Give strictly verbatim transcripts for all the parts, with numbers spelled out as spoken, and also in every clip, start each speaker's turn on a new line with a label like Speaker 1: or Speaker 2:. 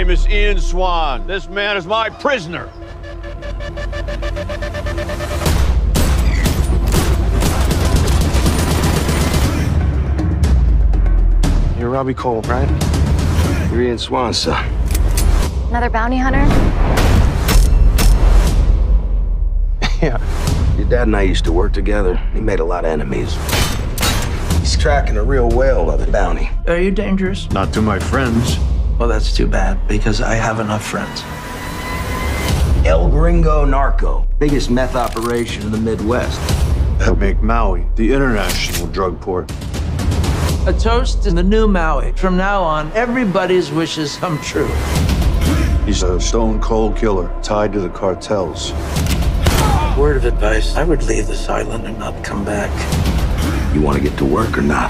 Speaker 1: name is Ian Swan. This man is my prisoner.
Speaker 2: You're Robbie Cole, right?
Speaker 3: You're Ian Swan's son.
Speaker 4: Another bounty hunter?
Speaker 2: Yeah.
Speaker 3: Your dad and I used to work together. He made a lot of enemies. He's tracking a real whale of a bounty.
Speaker 5: Are you dangerous?
Speaker 1: Not to my friends.
Speaker 5: Well, that's too bad, because I have enough friends.
Speaker 3: El Gringo Narco. Biggest meth operation in the Midwest.
Speaker 1: That make Maui the international drug port.
Speaker 5: A toast in the new Maui. From now on, everybody's wishes come true.
Speaker 1: He's a stone cold killer tied to the cartels.
Speaker 5: Word of advice, I would leave this island and not come back.
Speaker 3: You want to get to work or not?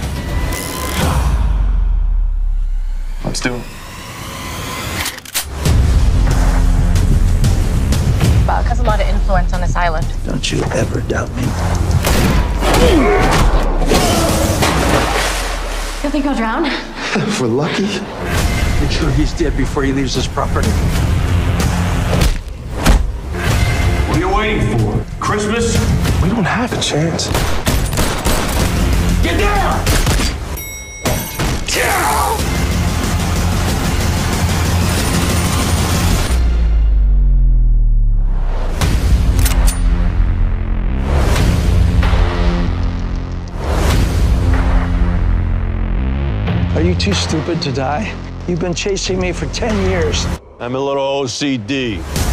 Speaker 2: Let's do it.
Speaker 4: Buck has a lot of influence on this island.
Speaker 5: Don't you ever doubt me.
Speaker 4: You think I'll drown?
Speaker 2: If we're lucky.
Speaker 5: Make sure he's dead before he leaves this property.
Speaker 1: What are you waiting for? Christmas?
Speaker 2: We don't have a chance.
Speaker 1: Get down!
Speaker 5: Are you too stupid to die? You've been chasing me for ten years.
Speaker 1: I'm a little O C D.